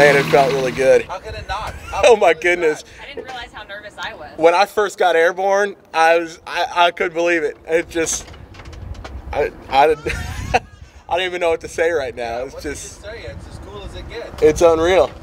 Man, it felt really good. How could it not? Oh my goodness. I didn't realize how nervous I was. When I first got airborne, I couldn't believe it. It just, I don't even know what to say right now. It's just, it's as cool as it gets. It's unreal.